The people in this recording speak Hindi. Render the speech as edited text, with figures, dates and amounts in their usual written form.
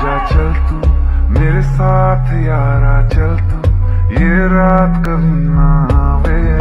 आजा चल तू मेरे साथ यारा, चल तू ये रात कभी ना आवे।